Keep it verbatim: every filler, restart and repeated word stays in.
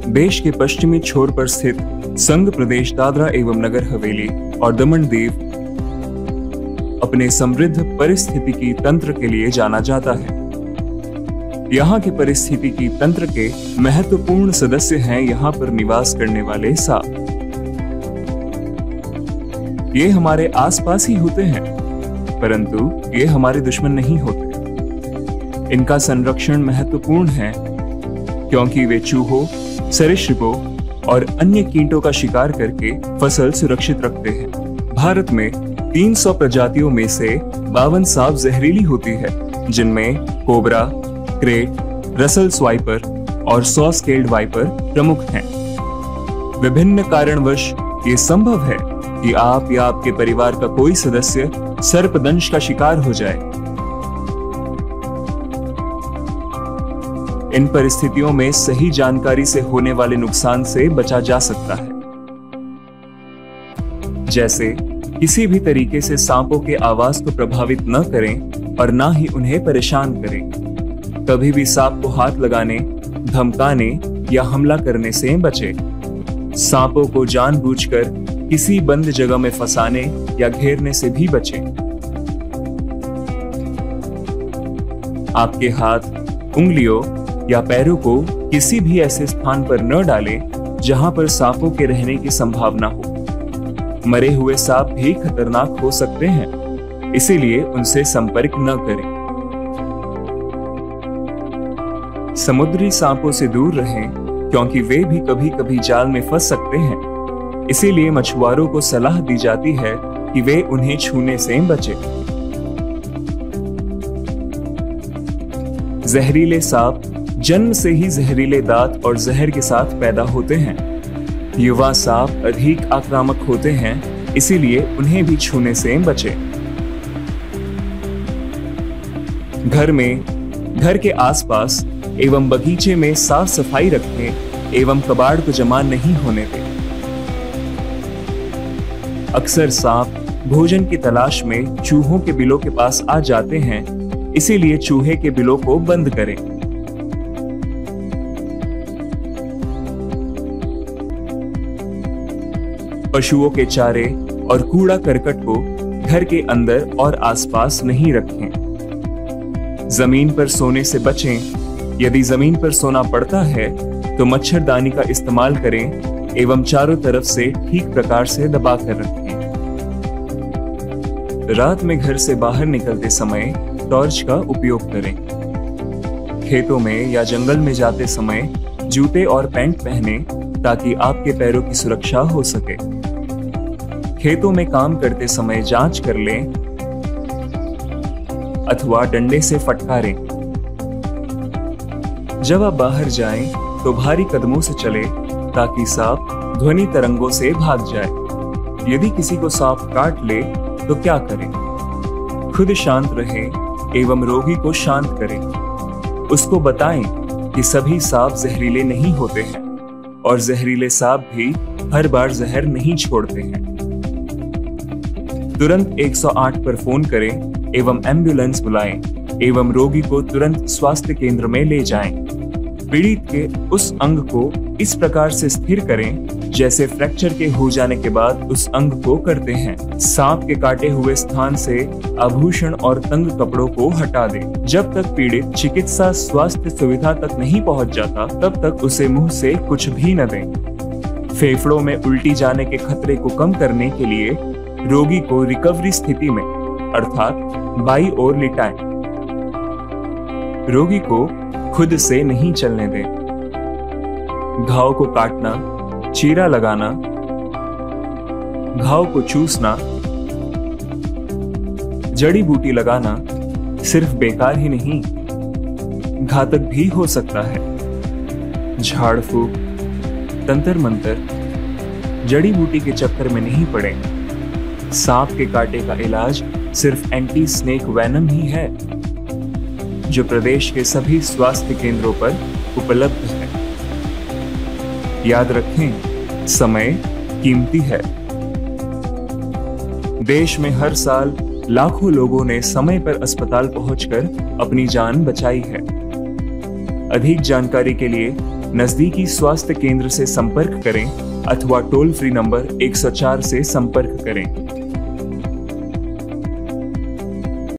देश के पश्चिमी छोर पर स्थित संघ प्रदेश दादरा एवं नगर हवेली और दमन दीव अपने समृद्ध पारिस्थितिकी तंत्र के लिए जाना जाता है। यहाँ के पारिस्थितिकी तंत्र के महत्वपूर्ण सदस्य हैं यहाँ पर निवास करने वाले सांप। ये हमारे आसपास ही होते हैं, परंतु ये हमारे दुश्मन नहीं होते। इनका संरक्षण महत्वपूर्ण है क्योंकि वे चूहों, सरीसृपों और अन्य कीटों का शिकार करके फसल सुरक्षित रखते हैं। भारत में तीन सौ प्रजातियों में से बावन सांप जहरीली होती है, जिनमें कोबरा, क्रेट, रसल स्वाइपर और सौ स्केल्ड वाइपर प्रमुख हैं। विभिन्न कारणवश ये संभव है कि आप या आपके परिवार का कोई सदस्य सर्पदंश का शिकार हो जाए। इन परिस्थितियों में सही जानकारी से होने वाले नुकसान से बचा जा सकता है, जैसे किसी भी तरीके से सांपों के आवास को प्रभावित न करें और ना ही उन्हें परेशान करें। कभी भी सांप को हाथ लगाने, धमकाने या हमला करने से बचें। सांपों को जानबूझकर किसी बंद जगह में फंसाने या घेरने से भी बचें। आपके हाथ, उंगलियों या पैरों को किसी भी ऐसे स्थान पर न डालें जहां पर सांपों के रहने की संभावना हो। मरे हुए सांप भी खतरनाक हो सकते हैं, इसीलिए उनसे संपर्क न करें। समुद्री सांपों से दूर रहें क्योंकि वे भी कभी कभी जाल में फंस सकते हैं। इसीलिए मछुआरों को सलाह दी जाती है कि वे उन्हें छूने से बचें। जहरीले सांप जन्म से ही जहरीले दांत और जहर के साथ पैदा होते हैं। युवा सांप अधिक आक्रामक होते हैं, इसीलिए उन्हें भी छूने से बचें। घर में, घर के आसपास एवं बगीचे में साफ सफाई रखें एवं कबाड़ को जमा नहीं होने दें। अक्सर सांप भोजन की तलाश में चूहों के बिलों के पास आ जाते हैं, इसीलिए चूहे के बिलों को बंद करें। पशुओं के चारे और कूड़ा करकट को घर के अंदर और आसपास नहीं रखें। जमीन पर सोने से बचें। यदि जमीन पर सोना पड़ता है तो मच्छरदानी का इस्तेमाल करें एवं चारों तरफ से ठीक प्रकार से दबा कर रखें। रात में घर से बाहर निकलते समय टॉर्च का उपयोग करें। खेतों में या जंगल में जाते समय जूते और पैंट पहनें ताकि आपके पैरों की सुरक्षा हो सके। खेतों में काम करते समय जांच कर लें अथवा डंडे से फटकारें। जब आप बाहर जाएं तो भारी कदमों से चलें ताकि सांप ध्वनि तरंगों से भाग जाए। यदि किसी को सांप काट ले तो क्या करें? खुद शांत रहें एवं रोगी को शांत करें। उसको बताएं कि सभी सांप जहरीले नहीं होते हैं और जहरीले सांप भी हर बार जहर नहीं छोड़ते हैं। तुरंत एक सौ आठ पर फोन करें एवं एम्बुलेंस बुलाएं एवं रोगी को तुरंत स्वास्थ्य केंद्र में ले जाएं। पीड़ित के उस अंग को इस प्रकार से स्थिर करें जैसे फ्रैक्चर के हो जाने के बाद उस अंग को करते हैं। सांप के काटे हुए स्थान से आभूषण और तंग कपड़ों को हटा दें। जब तक पीड़ित चिकित्सा स्वास्थ्य सुविधा तक नहीं पहुंच जाता तब तक उसे मुंह से कुछ भी न दें। फेफड़ों में उल्टी जाने के खतरे को कम करने के लिए रोगी को रिकवरी स्थिति में अर्थात बाईं ओर लिटाएं। रोगी को खुद से नहीं चलने दें। घाव को काटना, चीरा लगाना, घाव को चूसना, जड़ी बूटी लगाना सिर्फ बेकार ही नहीं, घातक भी हो सकता है। झाड़ फूक, तंत्र मंत्र, जड़ी बूटी के चक्कर में नहीं पड़े। सांप के कांटे का इलाज सिर्फ एंटी स्नेक वेनम ही है, जो प्रदेश के सभी स्वास्थ्य केंद्रों पर उपलब्ध है। याद रखें, समय कीमती है। देश में हर साल लाखों लोगों ने समय पर अस्पताल पहुंचकर अपनी जान बचाई है। अधिक जानकारी के लिए नजदीकी स्वास्थ्य केंद्र से संपर्क करें अथवा टोल फ्री नंबर एक सौ चार से संपर्क करें।